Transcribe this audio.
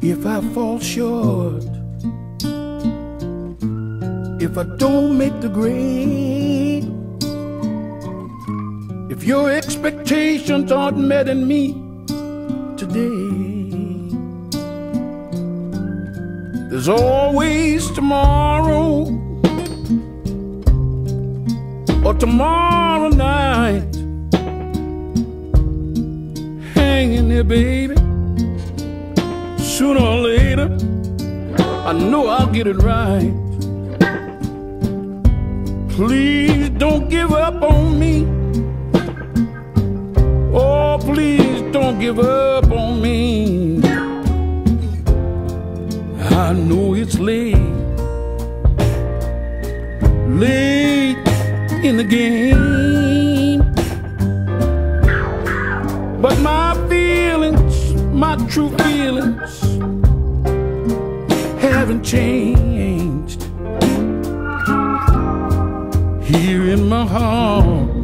If I fall short, if I don't make the grade, if your expectations aren't met in me today, there's always tomorrow, or tomorrow night hanging there, baby. Sooner or later, I know I'll get it right. Please don't give up on me. Oh, please don't give up on me. I know it's late in the game, but my feelings, my true feelings haven't changed. Here in my heart